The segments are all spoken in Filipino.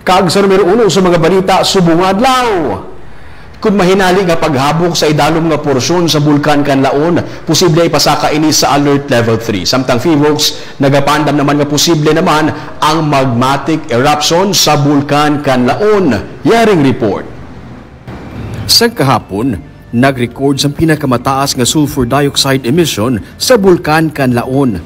Kag sa numero 1 sa mga balita subong adlaw. Kung mahinali nga paghabok sa idalom nga porsyon sa bulkan Kanlaon, posible ay pasaka ini sa alert level 3. Samtang PHIVOLCS nagapandam naman nga posible naman ang magmatic eruption sa bulkan Kanlaon. Yaring report. Sa kahapon, nag-record sa pinakamataas nga sulfur dioxide emission sa bulkan Kanlaon,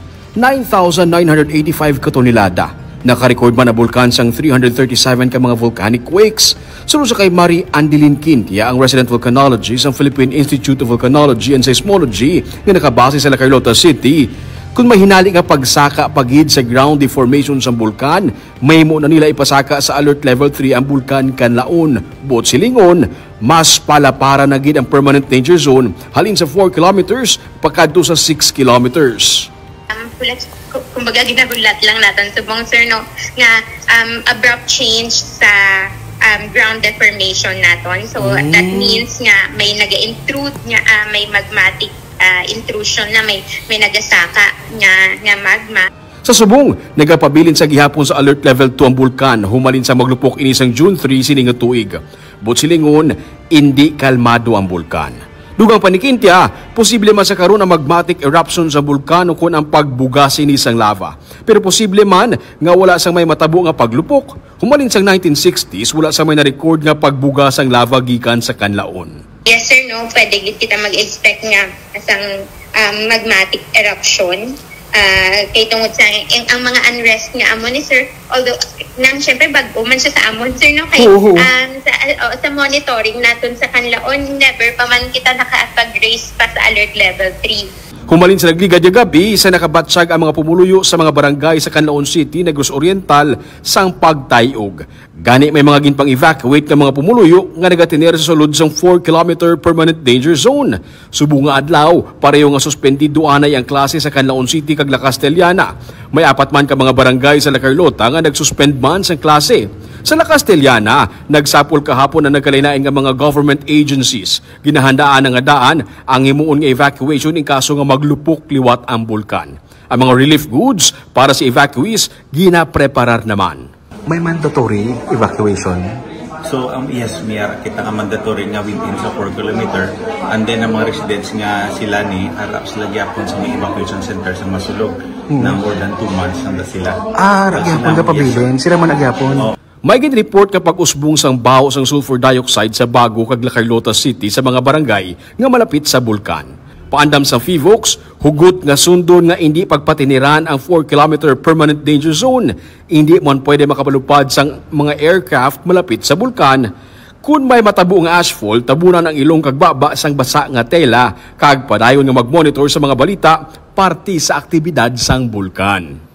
9,985 katonelada. Nakarecord man na bulkan sang 337 ka mga volcanic quakes. Sunod sa kay Marie Andilin Quintia, ang resident volcanologist ng Philippine Institute of Volcanology and Seismology na nakabase sa La Carlota City. Kung may hinali nga pagsaka pagid sa ground deformation sa bulkan, may mo na nila ipasaka sa alert level 3 ang bulkan Kanlaon. Buot silingon, mas palapara na gid ang permanent danger zone halin sa 4 kilometers pakadto sa 6 kilometers. Kumbaga ginagulat lang natin subong sir no nga abrupt change sa ground deformation naton, so that means nga may naga-intrude nga may magmatic intrusion na may nagasaka nga magma. Sa subong, nagapabilin sa gihapon sa alert level 2 ang bulkan humalin sa maglupok inisang June 3 sining nga tuig. But silingon, hindi kalmado ang bulkan. Dugang panikintia, posible man sa karon ang magmatic eruption sa bulkan kung ang pagbugas inisang lava. Pero posible man nga wala sang may matabo nga paglupok. Humalin sang 1960s, wala sang may na-record nga pagbugas ang lava gikan sa Kanlaon. Yes sir, no, pwede kita mag-expect nga asang magmatic eruption. Kay tungod sa ang mga unrest nga amon ni sir, although nang syempre bago man siya sa amon sir no, kay sa monitoring naton sa Kanlaon never pa man kita nakapag-raise pa sa alert level 3. Humalin sa nagligad gabi sa nakabatsyag ang mga pumuluyo sa mga barangay sa Canlaon City, Negros Oriental sang pagtayog. Gani may mga ginpang-evacuate ng mga pumuluyo nga nagatiner sa sulod sang 4-kilometer permanent danger zone. Subong nga adlaw, pareho nga suspendido anay ang klase sa Canlaon City kag La Castellana. May 4 man ka mga barangay sa La Carlota nga nagsuspend man sang klase. Sa La Castellana, nagsapol kahapon na nagkalainain nga mga government agencies. Ginahandaan nga daan ang himuon nga evacuation in kaso nga maglupok liwat ang bulkan. Ang mga relief goods para sa evacuees ginapreparar naman. May mandatory evacuation? So, yes, Miyar, kita nga mandatory nga within sa 4 kilometer. And then, ang mga residents nga sila ni, harap sila gyapon sa mga evacuation center sa Masulog na more than 2 months nanda sila. Nagyapon ka pabilin? Sila man nagyapon? May gin-report kapag usbong sang baho sang sulfur dioxide sa Bago kag La Carlota City sa mga barangay nga malapit sa bulkan. Paandam sa PHIVOLCS, hugot nga sundon nga hindi pagpatiniran ang 4-kilometer permanent danger zone. Hindi man pwede makabalupad sang mga aircraft malapit sa bulkan. Kung may matabo nga asphalt, tabunan ang ilong kagbaba sang basa nga tela, kag padayon nga mag-monitor sa mga balita, parte sa aktibidad sang bulkan.